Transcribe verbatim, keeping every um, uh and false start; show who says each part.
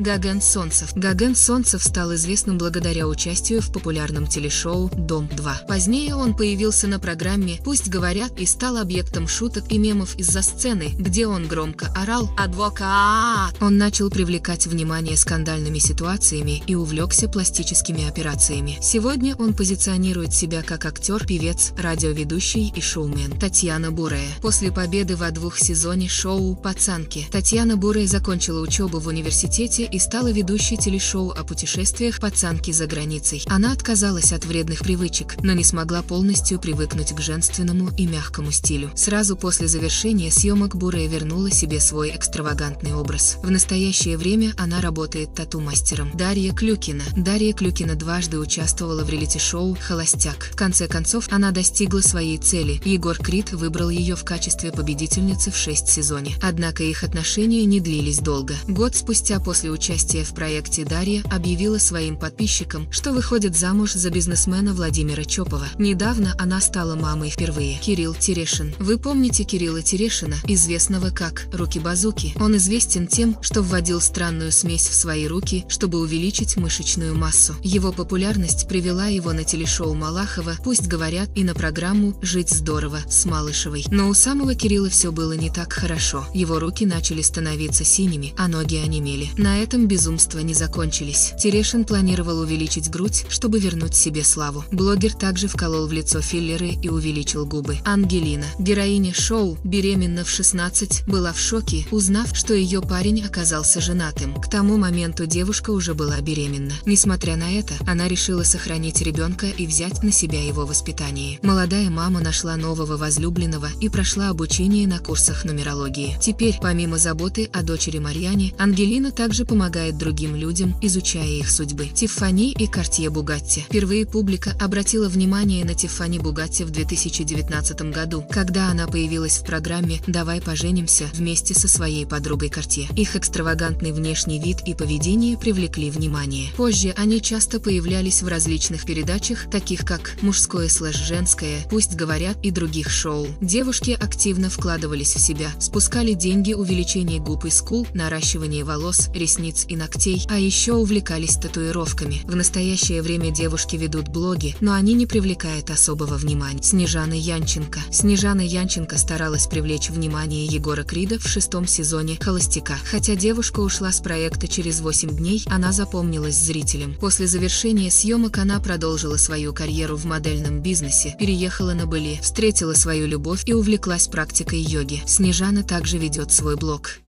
Speaker 1: Гаган Солнцев. Гаган Солнцев стал известным благодаря участию в популярном телешоу «Дом два». Позднее он появился на программе «Пусть говорят» и стал объектом шуток и мемов из-за сцены, где он громко орал «Адвокат!». Он начал привлекать внимание скандальными ситуациями и увлекся пластическими операциями. Сегодня он позиционирует себя как актер, певец, радиоведущий и шоумен. Татьяна Бурая. После победы во двух сезоне шоу «Пацанки» Татьяна Бурая закончила учебу в университете и стала ведущей телешоу о путешествиях «Пацанки за границей». Она отказалась от вредных привычек, но не смогла полностью привыкнуть к женственному и мягкому стилю. Сразу после завершения съемок Бурая вернула себе свой экстравагантный образ. В настоящее время она работает тату-мастером. Дарья Клюкина. Дарья Клюкина дважды участвовала в реалити-шоу «Холостяк». В конце концов, она достигла своей цели. Егор Крид выбрал ее в качестве победительницы в шесть сезоне. Однако их отношения не длились долго. Год спустя после участия в проекте Дарья объявила своим подписчикам, что выходит замуж за бизнесмена Владимира Чопова. Недавно она стала мамой впервые. Кирилл Терешин. Вы помните Кирилла Терешина, известного как «Руки-базуки»? Он известен тем, что вводил странную смесь в свои руки, чтобы увеличить мышечную массу. Его популярность привела его на телешоу Малахова «Пусть говорят» и на программу «Жить здорово» с Малышевой. Но у самого Кирилла все было не так хорошо. Его руки начали становиться синими, а ноги онемели. На этом безумства не закончились. Терешин планировал увеличить грудь, чтобы вернуть себе славу. Блогер также вколол в лицо филлеры и увеличил губы. Ангелина, героиня шоу «Беременна в шестнадцать», была в шоке, узнав, что ее парень оказался женатым. К тому моменту девушка уже была беременна. Несмотря на это, она решила сохранить ребенка и взять на себя его воспитание. Молодая мама нашла нового возлюбленного и прошла обучение на курсах нумерологии. Теперь, помимо заботы о дочери Марьяне, Ангелина также помогает другим людям, изучая их судьбы. Тиффани и Картье Бугатти. Впервые публика обратила внимание на Тиффани Бугатти в две тысячи девятнадцатом году, когда она появилась в программе «Давай поженимся» вместе со своей подругой Картье. Их экстравагантный внешний вид и поведение привлекли внимание. Позже они часто появлялись в различных передачах, таких как «Мужское слэш женское», «Пусть говорят» и других шоу. Девушки активно вкладывались в себя, спускали деньги увеличение губ и скул, наращивание волос, ресниц и ногтей, а еще увлекались татуировками. В настоящее время девушки ведут блоги, но они не привлекают особого внимания. Снежана Янченко. Снежана Янченко старалась привлечь внимание Егора Крида в шестом сезоне «Холостяка». Хотя девушка ушла с проекта через восемь дней, она запомнилась зрителям. После завершения съемок она продолжила свою карьеру в модельном бизнесе, переехала на Бали, встретила свою любовь и увлеклась практикой йоги. Снежана также ведет свой блог.